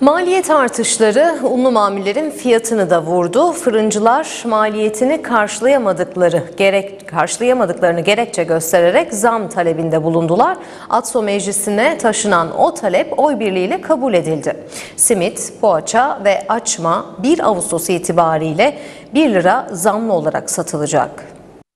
Maliyet artışları unlu mamullerin fiyatını da vurdu. Fırıncılar maliyetini karşılayamadıklarını gerekçe göstererek zam talebinde bulundular. ATSO meclisine taşınan o talep oy birliğiyle kabul edildi. Simit, poğaça ve açma 1 Ağustos itibariyle 1 lira zamlı olarak satılacak.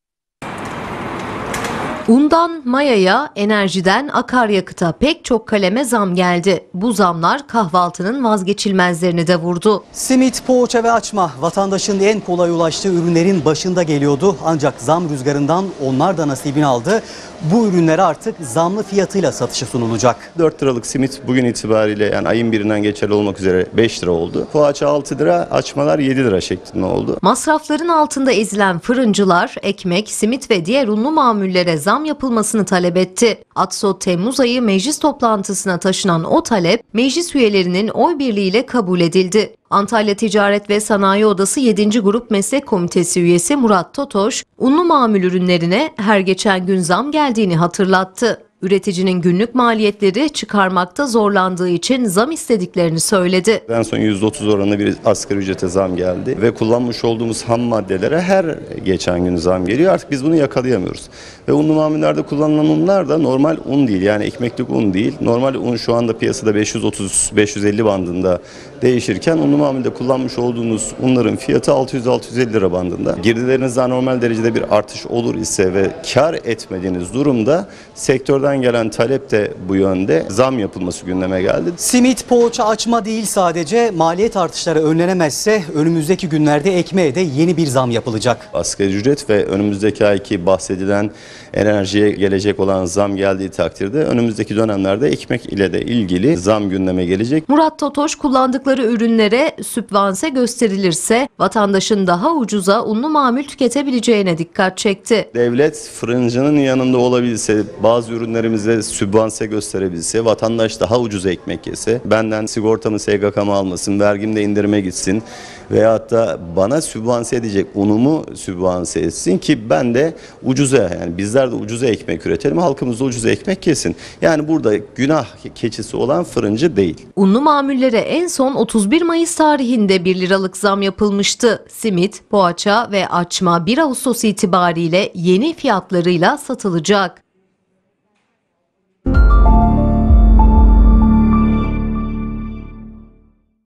Undan mayaya, enerjiden akaryakıta pek çok kaleme zam geldi. Bu zamlar kahvaltının vazgeçilmezlerini de vurdu. Simit, poğaça ve açma vatandaşın en kolay ulaştığı ürünlerin başında geliyordu. Ancak zam rüzgarından onlar da nasibini aldı. Bu ürünler artık zamlı fiyatıyla satışa sunulacak. 4 liralık simit bugün itibariyle yani ayın birinden geçerli olmak üzere 5 lira oldu. Poğaça 6 lira, açmalar 7 lira şeklinde oldu. Masrafların altında ezilen fırıncılar ekmek, simit ve diğer unlu mamullere zam yapılmasını talep etti. ATSO Temmuz ayı meclis toplantısına taşınan o talep meclis üyelerinin oy birliğiyle kabul edildi. Antalya Ticaret ve Sanayi Odası 7. Grup Meslek Komitesi üyesi Murat Totoş, unlu mamul ürünlerine her geçen gün zam geldiğini hatırlattı. Üreticinin günlük maliyetleri çıkarmakta zorlandığı için zam istediklerini söyledi. En son %30 oranında bir asgari ücrete zam geldi ve kullanmış olduğumuz ham maddelere her geçen gün zam geliyor. Artık biz bunu yakalayamıyoruz. Ve unlu mamullerde kullanılan unlar da normal un değil, yani ekmeklik un değil. Normal un şu anda piyasada 530-550 bandında değişirken unlu mamulde kullanmış olduğunuz unların fiyatı 600-650 lira bandında. Girdilerinizden normal derecede bir artış olur ise ve kar etmediğiniz durumda sektörden gelen talep de bu yönde, zam yapılması gündeme geldi. Simit, poğaça, açma değil sadece, maliyet artışları önlenemezse önümüzdeki günlerde ekmeğe de yeni bir zam yapılacak. Asgari ücret ve önümüzdeki ayki bahsedilen enerjiye gelecek olan zam geldiği takdirde önümüzdeki dönemlerde ekmek ile de ilgili zam gündeme gelecek. Murat Totoş, kullandıkları ürünlere sübvanse gösterilirse vatandaşın daha ucuza unlu mamul tüketebileceğine dikkat çekti. Devlet fırıncının yanında olabilse, bazı ürünlerimize sübvanse gösterebilse, vatandaş daha ucuz ekmek yese, benden sigortamı SGK'mı almasın, vergimde indirime gitsin veyahut da bana sübvanse edecek unumu sübvanse etsin ki ben de ucuza, yani bizler de ucuza ekmek üretelim, halkımız da ucuza ekmek yesin. Yani burada günah keçisi olan fırıncı değil. Unlu mamullere en son 31 Mayıs tarihinde 1 liralık zam yapılmıştı. Simit, poğaça ve açma 1 Ağustos itibariyle yeni fiyatlarıyla satılacak.